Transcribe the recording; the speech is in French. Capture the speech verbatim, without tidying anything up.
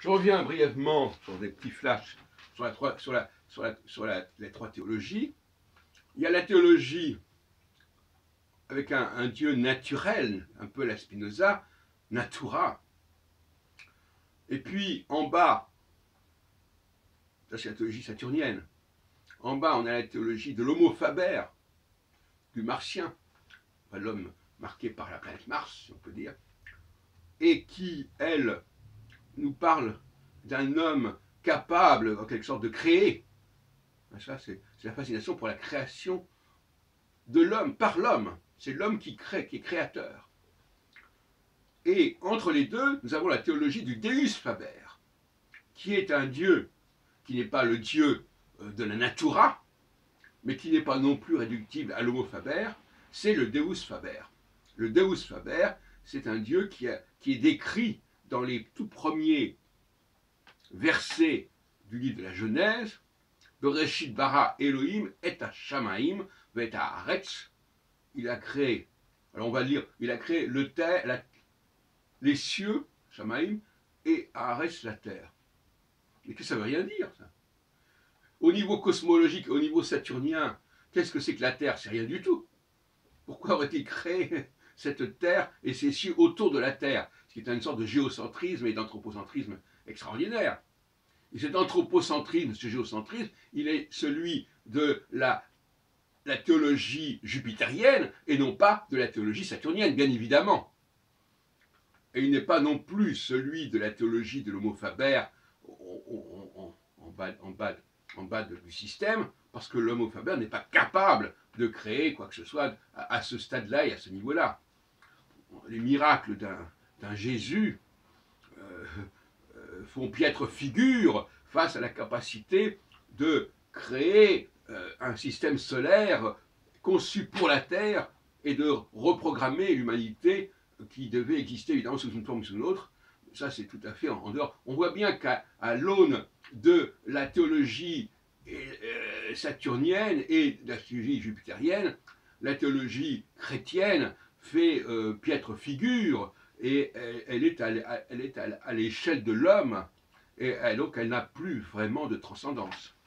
Je reviens brièvement sur des petits flashs sur, la, sur, la, sur, la, sur la, les trois théologies. Il y a la théologie avec un, un Dieu naturel, un peu la Spinoza, natura. Et puis en bas, ça c'est la théologie saturnienne. En bas, on a la théologie de l'homo faber, du martien, enfin, l'homme marqué par la planète Mars, si on peut dire, et qui, elle, nous parle d'un homme capable, en quelque sorte, de créer. Ça, c'est la fascination pour la création de l'homme, par l'homme. C'est l'homme qui crée, qui est créateur. Et entre les deux, nous avons la théologie du Deus Faber, qui est un Dieu qui n'est pas le Dieu de la natura, mais qui n'est pas non plus réductible à l'homo faber, c'est le Deus Faber. Le Deus Faber, c'est un Dieu qui, a, qui est décrit dans les tout premiers versets du livre de la Genèse, Bereshit bara Elohim et Shamaim vet haaretz. Il a créé, alors on va dire, il a créé le terre, la, les cieux, Shamaim, et haaretz, la terre. Mais que ça veut rien dire, ça. Au niveau cosmologique, au niveau saturnien, qu'est-ce que c'est que la Terre? C'est rien du tout. Pourquoi aurait-il créé cette Terre et ces cieux autour de la Terre? Ce qui est une sorte de géocentrisme et d'anthropocentrisme extraordinaire. Et cet anthropocentrisme, ce géocentrisme, il est celui de la, la théologie jupitérienne et non pas de la théologie saturnienne, bien évidemment. Et il n'est pas non plus celui de la théologie de l'homo faber en, en, en, bas, en, bas, en bas du système, parce que l'homo faber n'est pas capable de créer quoi que ce soit à, à ce stade-là et à ce niveau-là. Les miracles d'un Jésus euh, euh, font piètre figure face à la capacité de créer euh, un système solaire conçu pour la Terre et de reprogrammer l'humanité qui devait exister évidemment sous une forme ou sous une autre. Ça, c'est tout à fait en, en dehors. On voit bien qu'à l'aune de la théologie euh, saturnienne et de la théologie jupitérienne, la théologie chrétienne fait euh, piètre figure et elle, elle est à, elle est à l'échelle de l'homme et elle, donc elle n'a plus vraiment de transcendance.